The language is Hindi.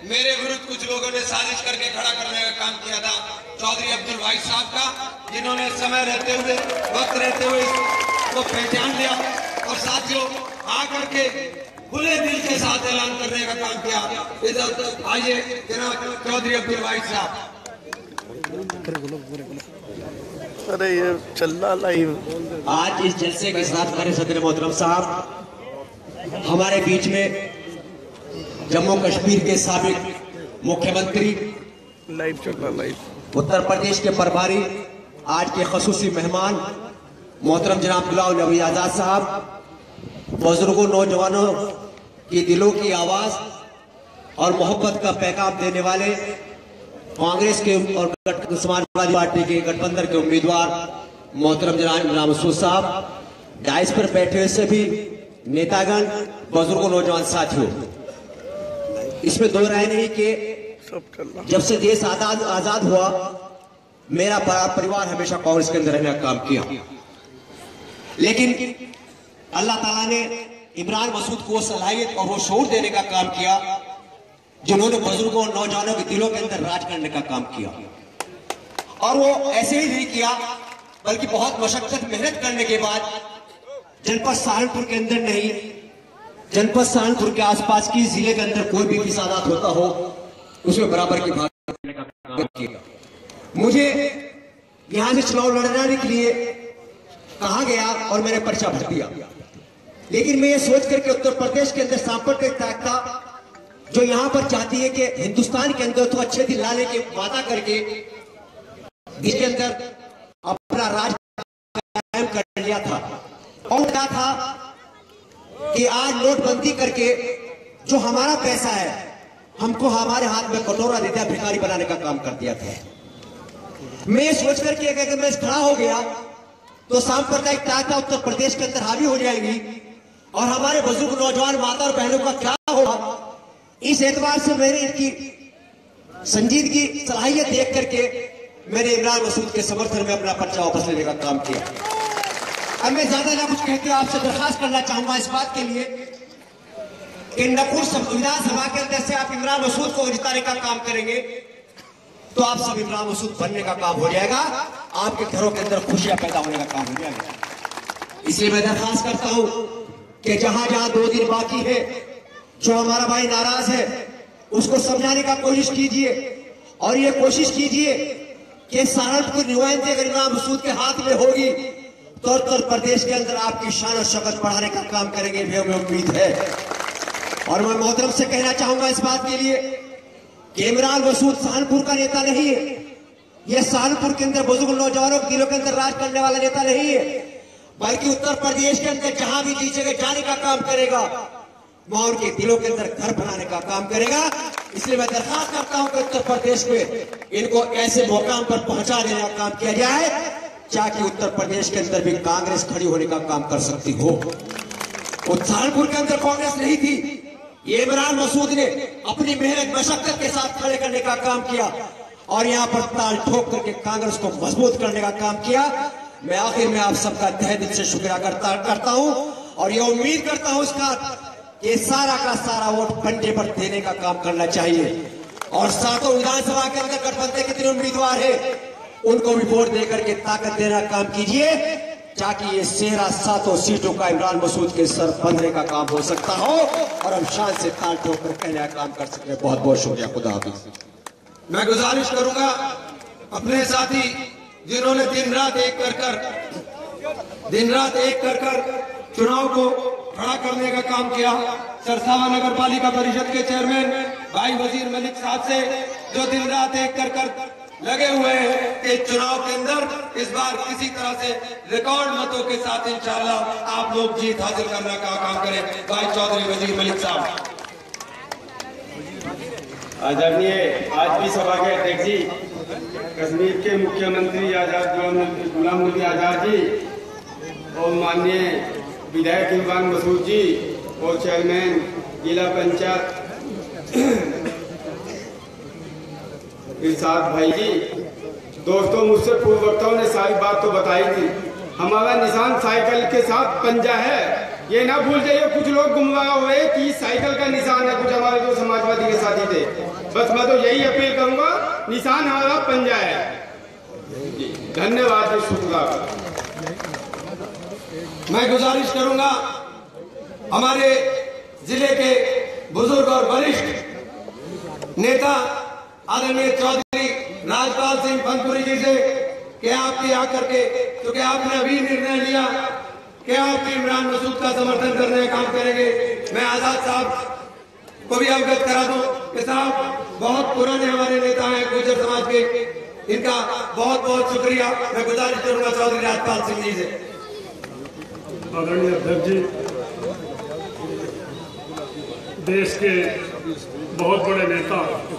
मेरे विरुद्ध कुछ लोगों ने साजिश करके खड़ा करने का काम किया था चौधरी अब्दुल वाहिद साहब का, जिन्होंने समय रहते हुए, वक्त रहते हुए इसको पहचान लिया और साथियों आकर के खुले दिल के साथ ऐलान करने का काम किया। इधर आइए जनाब चौधरी अब्दुल वाहिद साहब। अरे ये चल रहा लाइव। आज इस जलसे के साथ मेरे सदर मोहतरम साहब हमारे बीच में जम्मू कश्मीर के साबिक मुख्यमंत्री, लाइव चल रहा लाइव, उत्तर प्रदेश के प्रभारी, आज के खसूसी मेहमान मोहतरम जनाब गुलाम नबी आजाद साहब, बुजुर्गों नौजवानों की दिलों की आवाज और मोहब्बत का पैगाम देने वाले कांग्रेस के और समाजवादी पार्टी के गठबंधन के उम्मीदवार मोहतरम जनाब इमरान मसूद साहब, डाइस पर बैठे हुए सभी नेतागण, बुजुर्गों नौजवान साथियों, इसमें दो राय नहीं कि जब से देश आजाद हुआ मेरा बड़ा परिवार हमेशा कांग्रेस के अंदर रहने का काम किया, लेकिन अल्लाह ताला ने इमरान मसूद को सलाहियत और वो शऊर देने का काम किया जिन्होंने बुजुर्गों और नौजवानों के दिलों के अंदर राज करने का काम किया। और वो ऐसे ही नहीं किया बल्कि बहुत मशक्कत मेहनत करने के बाद जनपद सहारनपुर के अंदर नहीं, जनपद सहारनपुर के आसपास की जिले के अंदर कोई भी फिसादात होता हो उसमें बराबर की भाग करने का काम किया। मुझे यहां से चुनाव लड़ने के लिए कहा गया और मैंने पर्चा भर दिया, लेकिन मैं ये सोच करके उत्तर प्रदेश के अंदर सांप्रदायिक ताकता जो यहां पर चाहती है कि हिंदुस्तान के अंदर तो अच्छे दिन लाने के वादा करके इसके अंदर अपना राज कायम कर लिया था और क्या था कि आज नोटबंदी करके जो हमारा पैसा है हमको हमारे हाथ में कटोरा देता भिखारी बनाने का काम कर दिया था। मैं ये सोच करके अगर मैं खड़ा हो गया तो सांप्रदायिक ताकत उत्तर प्रदेश के अंदर हावी हो जाएगी और हमारे बुजुर्ग नौजवान माता और बहनों का क्या होगा। इस एतबार से मैंने इनकी संजीदगी सलाहियत देख करके मैंने इमरान मसूद के समर्थन में अपना पर्चा वापस लेने का काम किया। अब मैं ज्यादा ना कुछ कहते हुए आपसे दरखास्त करना चाहूंगा इस बात के लिए कि नकुल विधानसभा के अंदर से आप इमरान मसूद को जिताने का काम करेंगे तो आप सब इमरान मसूद बनने का काम हो जाएगा, आपके घरों के अंदर खुशियां पैदा होने का काम हो जाएगा। इसलिए मैं दरखास्त करता हूं कि जहां जहां 2 दिन बाकी है, जो हमारा भाई नाराज है उसको समझाने का कोशिश कीजिए और ये कोशिश कीजिए कि सहारनपुर की नुमाइंदगी अगर इमरान मसूद के हाथ में होगी तो उत्तर प्रदेश के अंदर आपकी शान और शौकत बढ़ाने का काम करेंगे, हमें उम्मीद है। और मैं मोहतरम से कहना चाहूंगा इस बात के लिए कि इमरान मसूद सहारनपुर का नेता नहीं है, यह सहारनपुर के अंदर बुजुर्ग नौजवानों के दिलों के अंदर राज करने वाला नेता नहीं है, बल्कि उत्तर प्रदेश के अंदर जहां भी जी जगह जाने का काम करेगा वहां उनके दिलों के अंदर घर बनाने का काम करेगा। इसलिए मैं दरखास्त करता हूं कि उत्तर प्रदेश में इनको ऐसे मुकाम पर पहुंचा देने का काम किया जाए ताकि उत्तर प्रदेश के अंदर भी कांग्रेस खड़ी होने का काम कर सकती हो। सहारनपुर के अंदर कांग्रेस नहीं थी, ये इमरान मसूद ने अपनी मेहनत मशक्कत के साथ खड़े करने का काम किया और यहाँ पर ताल ठोक करके कांग्रेस को मजबूत करने का काम किया। मैं आखिर में आप सबका तहे दिल से शुक्रिया करता हूं और ये उम्मीद करता हूं इसका कि सारा का सारा वोट पंजे पर देने का काम करना चाहिए और सातों विधानसभा के अंदर गठबंधन के 3 उम्मीदवार है उनको भी वोट देकर के ताकत देने का काम कीजिए ताकि ये सेहरा 7 सीटों का इमरान मसूद के सर बंधने का काम हो सकता हो और हम शान से ताल ठोक कर कहने का काम कर सकते। बहुत बहुत शुक्रिया। खुदा हाफिज। मैं गुजारिश करूंगा अपने साथी जिन्होंने दिन रात एक कर चुनाव को खड़ा करने का काम किया, सरसावा नगर पालिका परिषद के चेयरमैन भाई वजीर मलिक साहब से जो दिन रात एक कर लगे हुए हैं कि चुनाव के अंदर इस बार किसी तरह से रिकॉर्ड मतों के साथ इंशाअल्लाह आप लोग जीत हासिल करने का काम करें। भाई चौधरी वजीर मलिक साहब। आदरणीय आज की सभा के अध्यक्ष जी, कश्मीर के मुख्यमंत्री आजाद गुलाम नबी आजाद जी और माननीय विधायक इमरान मसूद जी और चेयरमैन जिला पंचायत इरशाद भाई जी, दोस्तों मुझसे पूर्व वक्ताओं ने सारी बात तो बताई थी। हमारा निशान साइकिल के साथ पंजा है, ये ना भूल जाइए, कुछ लोग गुमराह हुए कि साइकिल का निशान है कुछ हमारे जो समाजवादी के साथी थे। बस मैं तो यही अपील करूंगा, निशान हमारा पंजा है। धन्यवाद, शुक्रिया। मैं गुजारिश करूंगा हमारे जिले के बुजुर्ग और वरिष्ठ नेता आदरणीय चौधरी राजपाल सिंह पंतपुरी जी से कि आप यहाँ करके, क्योंकि आपने अभी निर्णय लिया कि आप इमरान मसूद का समर्थन करने का काम करेंगे। मैं आजाद साहब को भी अवगत करा दूं कि साहब बहुत पुराने हमारे नेता हैं गुर्जर समाज के, इनका बहुत बहुत शुक्रिया। मैं गुजारिश करूंगा चौधरी राजपाल सिंह जी से। आदरणीय अध्यक्ष जी, देश के बहुत बड़े नेता